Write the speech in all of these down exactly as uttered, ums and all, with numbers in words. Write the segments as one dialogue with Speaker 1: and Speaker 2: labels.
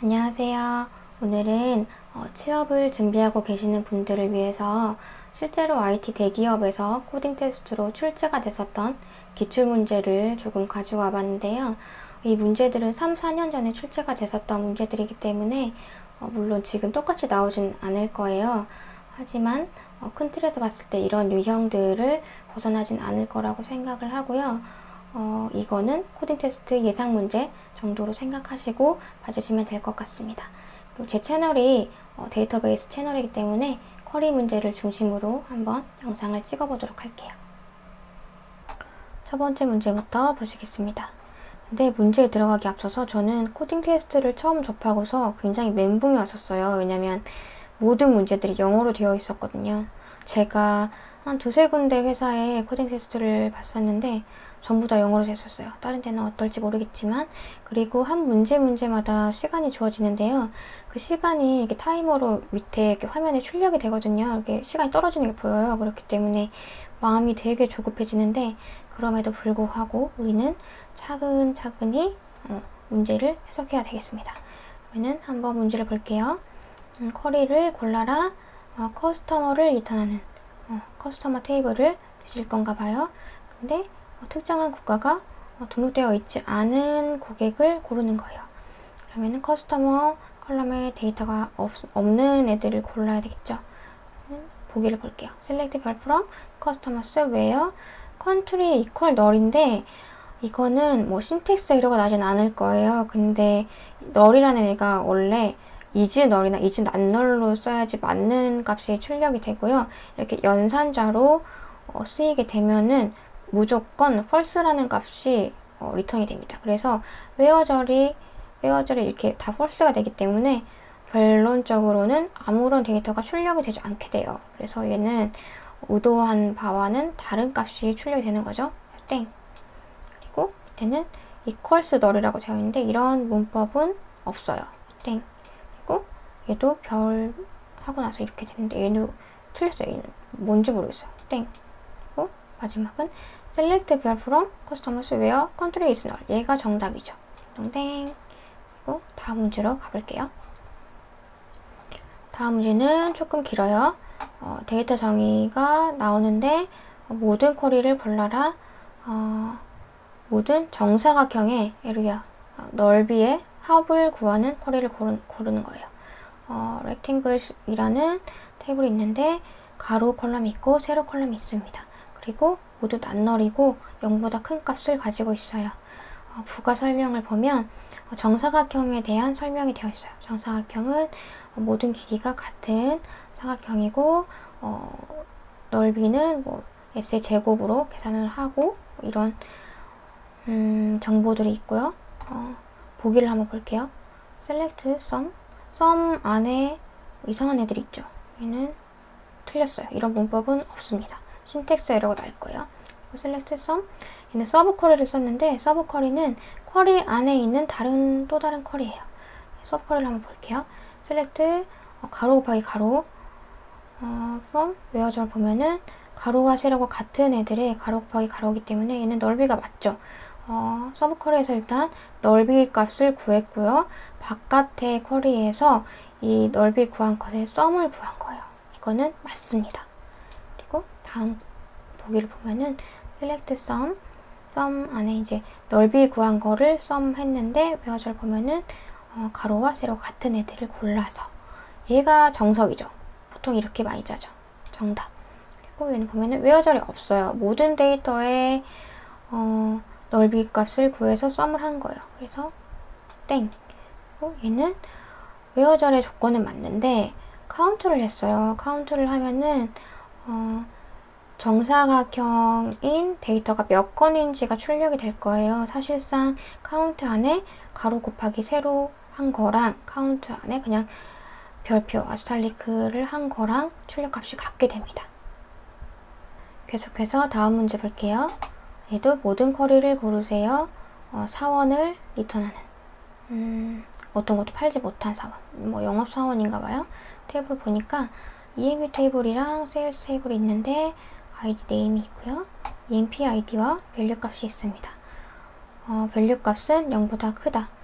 Speaker 1: 안녕하세요. 오늘은 어, 취업을 준비하고 계시는 분들을 위해서 실제로 아이티 대기업에서 코딩 테스트로 출제가 됐었던 기출문제를 조금 가지고 와봤는데요. 이 문제들은 삼, 사 년 전에 출제가 됐었던 문제들이기 때문에 어, 물론 지금 똑같이 나오진 않을 거예요. 하지만 어, 큰 틀에서 봤을 때 이런 유형들을 벗어나진 않을 거라고 생각을 하고요. 어, 이거는 코딩 테스트 예상 문제 정도로 생각하시고 봐주시면 될 것 같습니다. 그리고 제 채널이 어, 데이터베이스 채널이기 때문에 쿼리 문제를 중심으로 한번 영상을 찍어보도록 할게요. 첫 번째 문제부터 보시겠습니다. 근데 문제에 들어가기 앞서서 저는 코딩 테스트를 처음 접하고서 굉장히 멘붕이 왔었어요. 왜냐면 모든 문제들이 영어로 되어 있었거든요. 제가 한 두세 군데 회사에 코딩 테스트를 봤었는데 전부 다 영어로 됐었어요. 다른 데는 어떨지 모르겠지만. 그리고 한 문제 문제마다 시간이 주어지는데요. 그 시간이 이렇게 타이머로 밑에 이렇게 화면에 출력이 되거든요. 이렇게 시간이 떨어지는 게 보여요. 그렇기 때문에 마음이 되게 조급해지는데 그럼에도 불구하고 우리는 차근차근히 어, 문제를 해석해야 되겠습니다. 그러면 한번 문제를 볼게요. 음, 쿼리를 골라라. 어, 커스터머를 리턴하는 어, 커스터머 테이블을 뒤질 건가 봐요. 근데 어, 특정한 국가가 어, 등록되어 있지 않은 고객을 고르는 거예요. 그러면은 커스터머 컬럼에 데이터가 없, 없는 애들을 골라야 되겠죠. 음, 보기를 볼게요. Select from customers where country equal null인데 이거는 뭐 신텍스 에러가 나진 않을 거예요. 근데 null이라는 애가 원래 is null이나 is not null로 써야지 맞는 값이 출력이 되고요. 이렇게 연산자로 어, 쓰이게 되면은 무조건 false라는 값이 어, 리턴이 됩니다. 그래서 where절이 where절이 이렇게 다 false가 되기 때문에 결론적으로는 아무런 데이터가 출력이 되지 않게 돼요. 그래서 얘는 의도한 바와는 다른 값이 출력이 되는 거죠. 땡. 그리고 밑에는 equals null이라고 되어 있는데 이런 문법은 없어요. 땡. 그리고 얘도 별 하고 나서 이렇게 되는데 얘도 틀렸어요. 얘는 뭔지 모르겠어요. 땡. 그리고 마지막은 select from customers where country is null. 얘가 정답이죠. 땡. 그리고 다음 문제로 가볼게요. 다음 문제는 조금 길어요. 어, 데이터 정의가 나오는데 어, 모든 쿼리를 골라라. 어, 모든 정사각형의 에리아 어, 넓이의 합을 구하는 쿼리를 고르, 고르는 거예요. 어, rectangle이라는 테이블이 있는데 가로 컬럼이 있고 세로 컬럼이 있습니다. 그리고 모두 낱널이고 영보다 큰 값을 가지고 있어요. 어, 부가 설명을 보면 어, 정사각형에 대한 설명이 되어 있어요. 정사각형은 어, 모든 길이가 같은 사각형이고 어, 넓이는 뭐 S의 제곱으로 계산을 하고 이런 음, 정보들이 있고요. 어, 보기를 한번 볼게요. select sum sum 안에 이상한 애들이 있죠. 얘는 틀렸어요. 이런 문법은 없습니다. 신텍스 에러가 날 거예요. select sum 얘는 서브 쿼리를 썼는데 서브 쿼리는 쿼리 안에 있는 다른 또 다른 쿼리예요. 서브 쿼리를 한번 볼게요. select 어, 가로 곱하기 가로 어, from where절 보면은 가로와 세로가 같은 애들의 가로 곱하기 가로이기 때문에 얘는 넓이가 맞죠. 어, 서브 쿼리에서 일단 넓이 값을 구했고요. 바깥의 쿼리에서 이 넓이 구한 것의 썸을 구한 거예요. 이거는 맞습니다. 그리고 다음 보기를 보면은 select sum sum 안에 이제 넓이 구한 거를 sum 했는데 where절 보면은 어, 가로와 세로 같은 애들을 골라서 얘가 정석이죠. 보통 이렇게 많이 짜죠. 정답. 그리고 얘는 보면은 where절이 없어요. 모든 데이터의 어, 넓이 값을 구해서 썸을 한 거예요. 그래서 땡. 그리고 얘는 where절의 조건은 맞는데 카운트를 했어요. 카운트를 하면은 어, 정사각형인 데이터가 몇 건인지가 출력이 될 거예요. 사실상 카운트 안에 가로 곱하기 세로 한 거랑 카운트 안에 그냥 별표 아스타리크를 한 거랑 출력값이 같게 됩니다. 계속해서 다음 문제 볼게요. 얘도 모든 쿼리를 고르세요. 어, 사원을 리턴하는 음, 어떤 것도 팔지 못한 사원 뭐 영업 사원인가 봐요. 테이블 보니까 이엠유 테이블이랑 세일즈 테이블이 있는데 아이디 네임이 있고요. 이엠피 아이디와 밸류 값이 있습니다. 어, 밸류 값은 영보다 크다.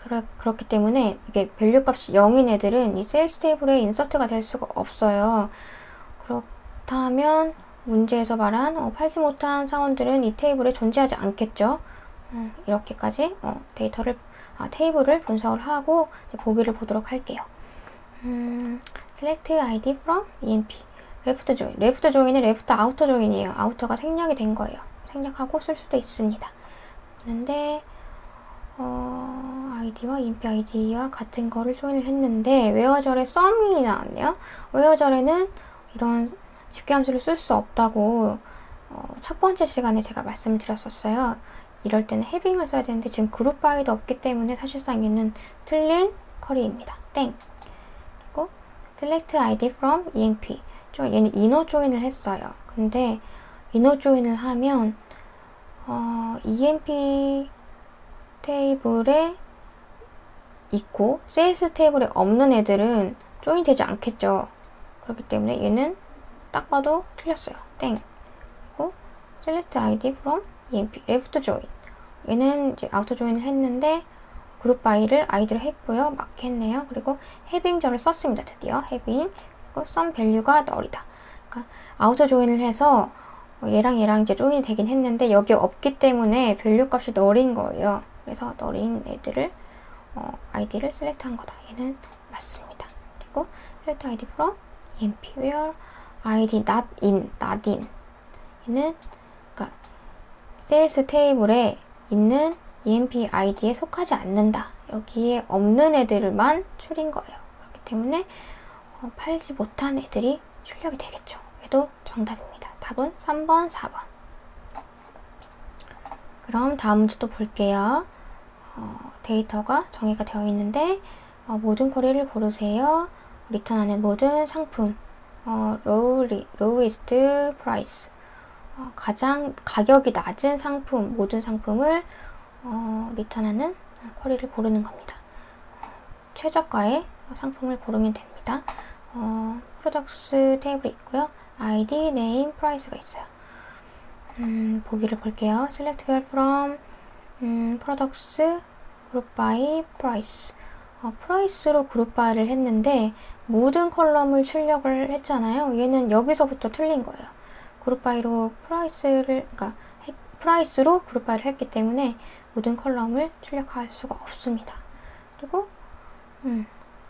Speaker 1: 그러, 그렇기 때문에 이게 밸류 값이 영인 애들은 이 세일즈 테이블에 인서트가 될 수가 없어요. 그렇다면 문제에서 말한 어, 팔지 못한 사원들은 이 테이블에 존재하지 않겠죠. 음, 이렇게까지 어, 데이터를 아, 테이블을 분석을 하고 이제 보기를 보도록 할게요. 음, select 아이디 from 이엠피 left join. left join은 left outer join이에요. outer가 생략이 된 거예요. 생략하고 쓸 수도 있습니다. 그런데 어, 아이디와 이엠피 아이디와 같은 거를 조인을 했는데 where절에 sum이 나왔네요. where절에는 이런 집계함수를 쓸 수 없다고 어, 첫 번째 시간에 제가 말씀을 드렸었어요. 이럴 때는 having을 써야 되는데 지금 그룹 바이도 없기 때문에 사실상 얘는 틀린 쿼리입니다. 땡. 그리고 select 아이디 from 이엠피. 좀 얘는 inner join을 했어요. 근데 inner join을 하면 어, 이엠피 테이블에 있고 세일즈 테이블에 없는 애들은 조인 되지 않겠죠. 그렇기 때문에 얘는 딱 봐도 틀렸어요. 땡. 그리고 select 아이디 from 이엠피 left join. 얘는 이제 outer join을 했는데 그룹 바이를 아이디로 했고요. 맞겠네요. 그리고 having절을 썼습니다. 드디어 having. 그리고 some value가 null이다. 그러니까 outer join을 해서 얘랑 얘랑 이제 조인이 되긴 했는데 여기에 없기 때문에 value 값이 null인 거예요. 그래서 null인 애들을 어, 아이디를 셀렉트한 거다. 얘는 맞습니다. 그리고 select 아이디 from 이엠피 where 아이디 not in, not in. 얘는 그러니까 세일즈 테이블에 있는 이엠피 아이디에 속하지 않는다. 여기에 없는 애들만 추린 거예요. 그렇기 때문에 어, 팔지 못한 애들이 출력이 되겠죠. 얘도 정답입니다. 답은 삼 번, 사 번. 그럼 다음 문제 또 볼게요. 어, 데이터가 정의가 되어 있는데 어, 모든 쿼리를 고르세요. 리턴하는 모든 상품 어, low, lowest price 어, 가장 가격이 낮은 상품, 모든 상품을 어, 리턴하는 쿼리를 고르는 겁니다. 최저가의 상품을 고르면 됩니다. 어, 프로덕스 테이블이 있고요. 아이디, 네임, 프라이스가 있어요. 음, 보기를 볼게요. select where from 음, products, group by, price. 어, price로 그룹 바이를 했는데 모든 컬럼을 출력을 했잖아요. 얘는 여기서부터 틀린 거예요. 그룹 바이로 프라이스를, 그러니까 프라이스로 그룹 바이를 했기 때문에 모든 컬럼을 출력할 수가 없습니다. 그리고 음,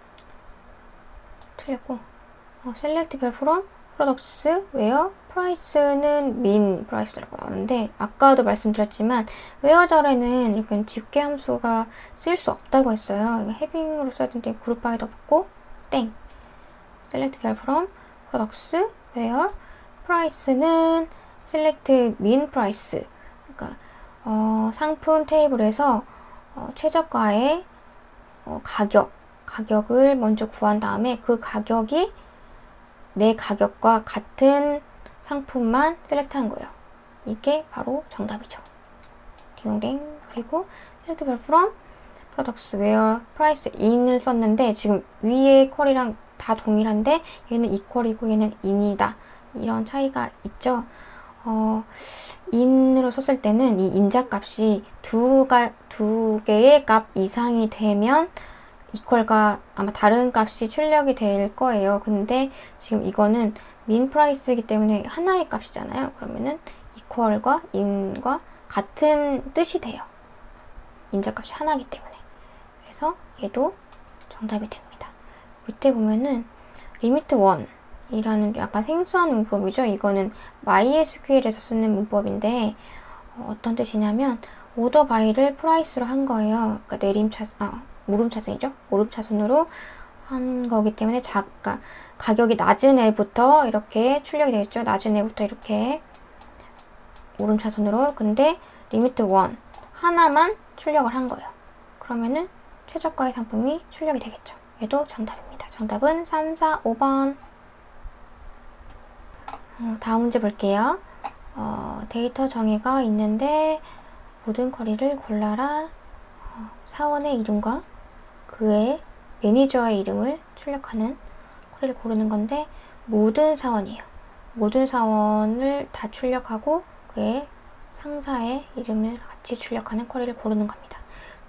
Speaker 1: 틀렸고 어, select where from products, where price는 min price라고 나오는데 아까도 말씀드렸지만 where절에는 이렇게 집계 함수가 쓸 수 없다고 했어요. 이거 having으로 써야 되는데 그룹 바이도 없고 땡. select where from products, where price는 select min price. 그러니까 어, 상품 테이블에서 어, 최저가의 어, 가격, 가격을 먼저 구한 다음에 그 가격이 내 가격과 같은 상품만 셀렉트한 거예요. 이게 바로 정답이죠. 딩동댕. 그리고 select where from products, where price in을 썼는데 지금 위에 쿼리랑 다 동일한데 얘는 equal이고 얘는 in이다. 이런 차이가 있죠. 어, in으로 썼을 때는 이 인자 값이 두, 가, 두 개의 값 이상이 되면 equal과 아마 다른 값이 출력이 될 거예요. 근데 지금 이거는 min price이기 때문에 하나의 값이잖아요. 그러면은 equal과 in과 같은 뜻이 돼요. 인자 값이 하나이기 때문에. 그래서 얘도 정답이 됩니다. 밑에 보면은 limit one 이라는 약간 생소한 문법이죠. 이거는 마이에스큐엘에서 쓰는 문법인데 어, 어떤 뜻이냐면 order by를 price로 한 거예요. 그러니까 내림차순, 아, 물음차순이죠. 오름차순으로 한 거기 때문에 자, 그러니까 가격이 낮은 애부터 이렇게 출력이 되겠죠. 낮은 애부터 이렇게 오름차순으로. 근데 리미트 원 하나만 출력을 한 거예요. 그러면은 최저가의 상품이 출력이 되겠죠. 얘도 정답입니다. 정답은 삼, 사, 오 번. 어, 다음 문제 볼게요. 어, 데이터 정의가 있는데 모든 쿼리를 골라라. 어, 사원의 이름과 그의 매니저의 이름을 출력하는 쿼리를 고르는 건데 모든 사원이에요. 모든 사원을 다 출력하고 그의 상사의 이름을 같이 출력하는 쿼리를 고르는 겁니다.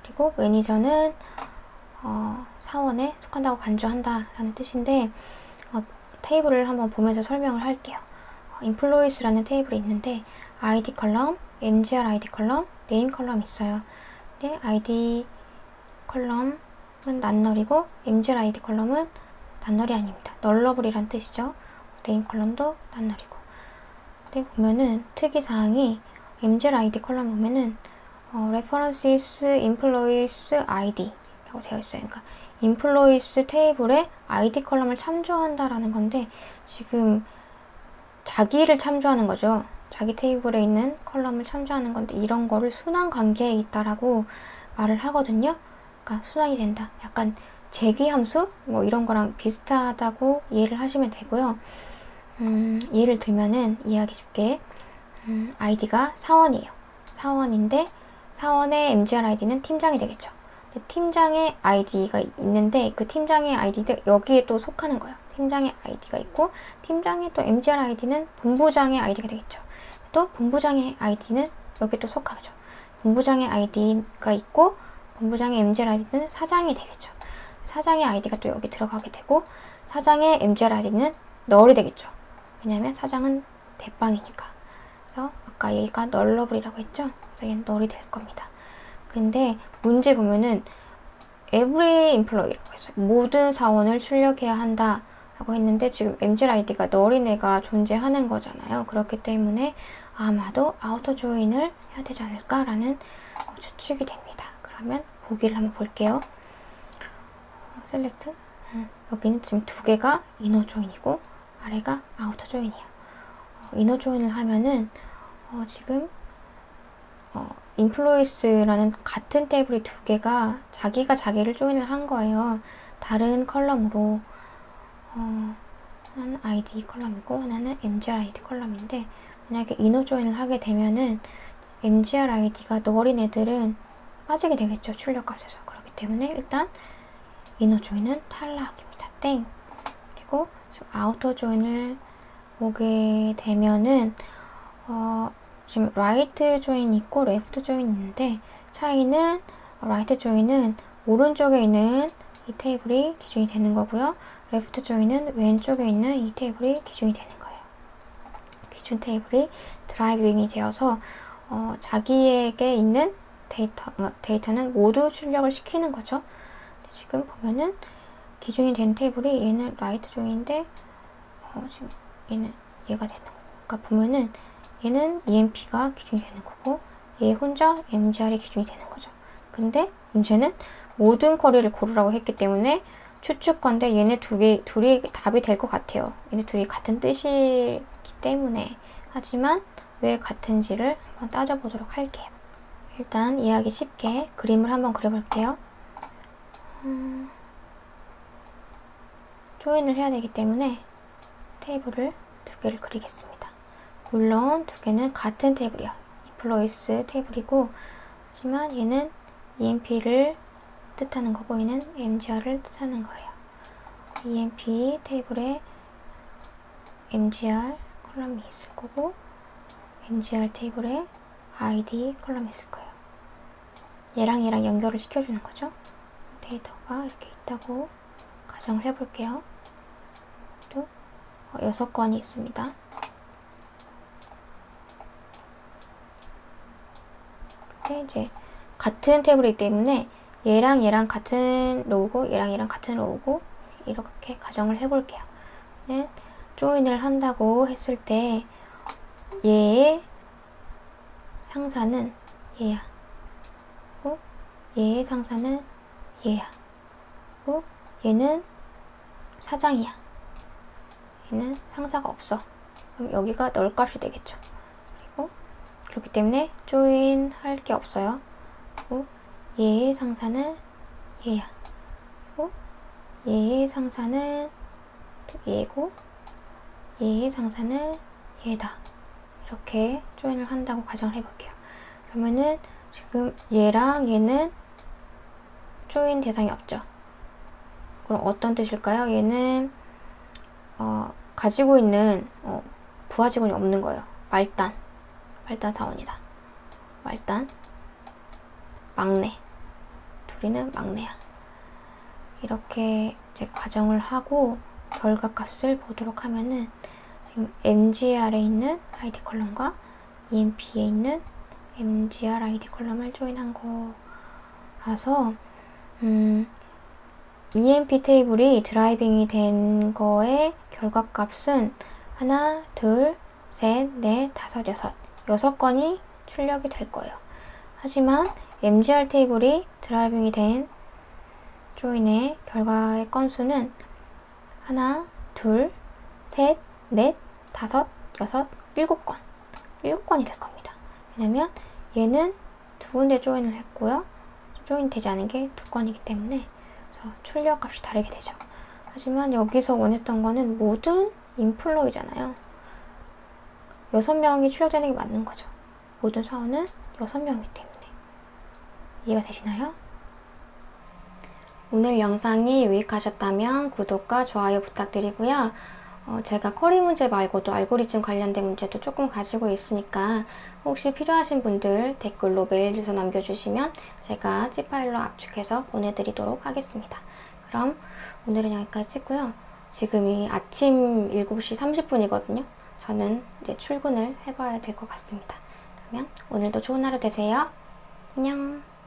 Speaker 1: 그리고 매니저는 어, 사원에 속한다고 간주한다 라는 뜻인데, 어, 테이블을 한번 보면서 설명을 할게요. 어, employees라는 테이블이 있는데 아이디 컬럼, 엠지알 아이디 컬럼, 네임 컬럼이 있어요. 근데 아이디 컬럼은 낱널이고 엠지알 아이디 컬럼은 낱널이 아닙니다. 널러블이란 뜻이죠. 네임 컬럼도 낱널이고. 근데 보면은 특이사항이 엠지알 아이디 컬럼 보면은 어, references employees 아이디 라고 되어 있어요. 그러니까 employees 테이블에 아이디 컬럼을 참조한다라는 건데, 지금 자기를 참조하는 거죠. 자기 테이블에 있는 컬럼을 참조하는 건데, 이런 거를 순환 관계에 있다라고 말을 하거든요. 그러니까 순환이 된다. 약간 재귀함수? 뭐 이런 거랑 비슷하다고 이해를 하시면 되고요. 음, 예를 들면은 이해하기 쉽게, 음, 아이디가 사원이에요. 사원인데 사원의 엠지알 아이디는 팀장이 되겠죠. 팀장의 아이디가 있는데 그 팀장의 아이디도 여기에 또 속하는 거예요. 팀장의 아이디가 있고 팀장의 또 엠지알 아이디는 본부장의 아이디가 되겠죠. 또 본부장의 아이디는 여기 또 속하죠. 본부장의 아이디가 있고 본부장의 엠지알 아이디는 사장이 되겠죠. 사장의 아이디가 또 여기 들어가게 되고 사장의 엠지알 아이디는 널이 되겠죠. 왜냐면 사장은 대빵이니까. 그래서 아까 얘가 널러블이라고 했죠. 그래서 얘는 널이 될 겁니다. 근데 문제 보면은 every employee라고 했어요. 모든 사원을 출력해야 한다 라고 했는데 지금 엠지알 아이디가 널인 애가 존재하는 거잖아요. 그렇기 때문에 아마도 아우터 조인을 해야 되지 않을까라는 추측이 됩니다. 그러면 보기를 한번 볼게요. 셀렉트. 음, 여기는 지금 두 개가 이너 조인이고 아래가 아우터 조인이에요. 어, 이너 조인을 하면은 어, 지금 어, 인플루이스라는 같은 테이블이 두 개가 자기가 자기를 조인을 한 거예요. 다른 컬럼으로. 어, 하나는 아이디 컬럼이고 하나는 엠지알 아이디 컬럼인데, 만약에 이너 조인을 하게 되면은 엠지알 아이디가 널인 애들은 빠지게 되겠죠. 출력값에서. 그렇기 때문에 일단 이너 조인은 탈락입니다. 땡. 그리고 지금 아우터 조인을 보게 되면은 어, 지금 라이트 조인 있고 레프트 조인 있는데, 차이는 라이트 조인은 오른쪽에 있는 이 테이블이 기준이 되는 거고요. 레프트 조인은 왼쪽에 있는 이 테이블이 기준이 되는 거예요. 기준 테이블이 드라이빙이 되어서 어, 자기에게 있는 데이터, 데이터는 모두 출력을 시키는 거죠. 지금 보면은 기준이 된 테이블이 얘는 라이트 조인인데 어, 지금 얘는 얘가 되는 거예요. 그러니까 보면은 얘는 이엠피가 기준이 되는 거고 얘 혼자 엠지알이 기준이 되는 거죠. 근데 문제는 모든 쿼리를 고르라고 했기 때문에 추측건데 얘네 두 개, 둘이 답이 될 것 같아요. 얘네 둘이 같은 뜻이기 때문에. 하지만 왜 같은지를 한번 따져보도록 할게요. 일단 이해하기 쉽게 그림을 한번 그려볼게요. 음, 조인을 해야 되기 때문에 테이블을 두 개를 그리겠습니다. 물론 두 개는 같은 테이블이야. employees 테이블이고, 하지만 얘는 이엠피를 뜻하는 거고 얘는 엠지알을 뜻하는 거예요. 이엠피 테이블에 엠지알 컬럼이 있을 거고 엠지알 테이블에 아이디 컬럼이 있을 거예요. 얘랑 얘랑 연결을 시켜주는 거죠. 데이터가 이렇게 있다고 가정을 해볼게요. 또 여섯 건이 있습니다. 근데 이제 같은 테이블이기 때문에 얘랑 얘랑 같은 로우고 얘랑 얘랑 같은 로우고 이렇게 가정을 해볼게요. 네, 조인을 한다고 했을 때 얘의 상사는 얘야. 그리고 얘의 상사는 얘야. 그리고 얘는 사장이야. 얘는 상사가 없어. 그럼 여기가 널 값이 되겠죠. 그리고 그렇기 때문에 조인 할 게 없어요. 그리고 얘의 상사는 얘야. 그리고 얘의 상사는 또 얘고 얘의 상사는 얘다. 이렇게 조인을 한다고 가정을 해볼게요. 그러면은 지금 얘랑 얘는 조인 대상이 없죠. 그럼 어떤 뜻일까요? 얘는 어, 가지고 있는 어, 부하 직원이 없는 거예요. 말단. 말단 사원이다. 말단. 막내. 우리는 막내야. 이렇게 이제 과정을 하고 결과값을 보도록 하면은 지금 엠지알에 있는 아이디 컬럼과 이엠피에 있는 엠지알 아이디 컬럼을 조인한 거라서 음, 이엠피 테이블이 드라이빙이 된 거의 결과값은 하나, 둘, 셋, 넷, 다섯, 여섯 여섯 건이 출력이 될 거예요. 하지만 엠지알 테이블이 드라이빙이 된 조인의 결과의 건수는 하나, 둘, 셋, 넷, 다섯, 여섯, 일곱 건 일곱 건이 될 겁니다. 왜냐면 얘는 두 군데 조인을 했고요. 조인 되지 않은 게 두 건이기 때문에 출력 값이 다르게 되죠. 하지만 여기서 원했던 거는 모든 인플로이잖아요. 여섯 명이 출력되는 게 맞는 거죠. 모든 사원은 여섯 명이기 때문에. 이해가 되시나요? 오늘 영상이 유익하셨다면 구독과 좋아요 부탁드리고요. 어, 제가 쿼리 문제 말고도 알고리즘 관련된 문제도 조금 가지고 있으니까 혹시 필요하신 분들 댓글로 메일 주소 남겨주시면 제가 집 파일로 압축해서 보내드리도록 하겠습니다. 그럼 오늘은 여기까지 찍고요. 지금이 아침 일곱 시 삼십 분이거든요. 저는 이제 출근을 해봐야 될 것 같습니다. 그러면 오늘도 좋은 하루 되세요. 안녕.